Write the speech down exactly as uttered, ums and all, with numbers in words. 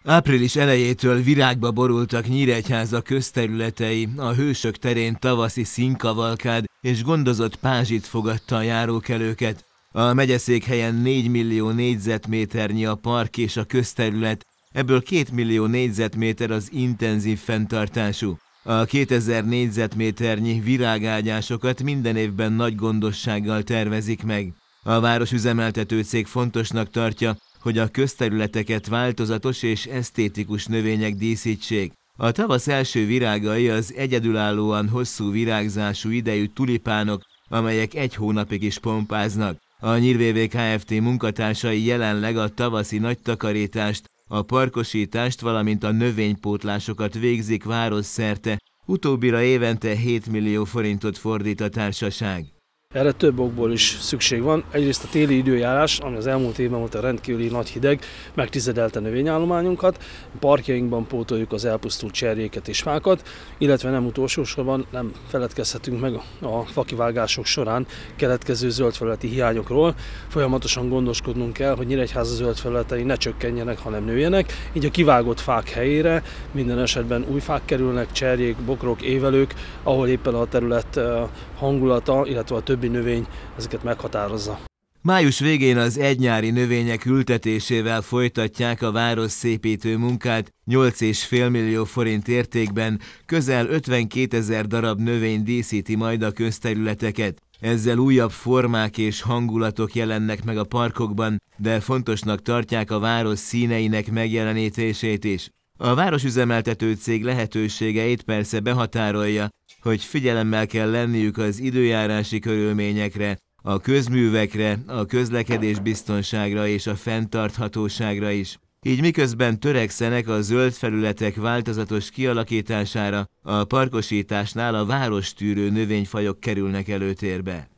Április elejétől virágba borultak Nyíregyháza közterületei, a Hősök terén tavaszi színkavalkád és gondozott pázsit fogadta a járókelőket. A megyeszékhelyen négy millió négyzetméternyi a park és a közterület, ebből két millió négyzetméter az intenzív fenntartású. A kétezer négyzetméternyi virágágyásokat minden évben nagy gondossággal tervezik meg. A városüzemeltető cég fontosnak tartja, hogy a közterületeket változatos és esztétikus növények díszítsék. A tavasz első virágai az egyedülállóan hosszú virágzású idejű tulipánok, amelyek egy hónapig is pompáznak. A Nyír Kft. Munkatársai jelenleg a tavaszi nagytakarítást, a parkosítást, valamint a növénypótlásokat végzik városszerte, utóbbira évente hét millió forintot fordít a társaság. Erre több okból is szükség van. Egyrészt a téli időjárás, ami az elmúlt évben volt a rendkívüli nagy hideg, megtizedelte növényállományunkat, parkjainkban pótoljuk az elpusztult cserjéket és fákat, illetve nem utolsó sorban nem feledkezhetünk meg a fakivágások során keletkező zöldfelületi hiányokról. Folyamatosan gondoskodnunk kell, hogy Nyíregyháza zöldfelületei ne csökkenjenek, hanem nőjenek, így a kivágott fák helyére minden esetben új fák kerülnek, cserjék, bokrok, évelők, ahol éppen a terület hangulata, illetve a többi növény ezeket meghatározza. Május végén az egynyári növények ültetésével folytatják a városszépítő munkát, nyolc egész öt millió forint értékben, közel ötvenkétezer darab növény díszíti majd a közterületeket. Ezzel újabb formák és hangulatok jelennek meg a parkokban, de fontosnak tartják a város színeinek megjelenítését is. A városüzemeltető cég lehetőségeit persze behatárolja, hogy figyelemmel kell lenniük az időjárási körülményekre, a közművekre, a közlekedés biztonságra és a fenntarthatóságra is. Így miközben törekszenek a zöld felületek változatos kialakítására, a parkosításnál a várostűrő növényfajok kerülnek előtérbe.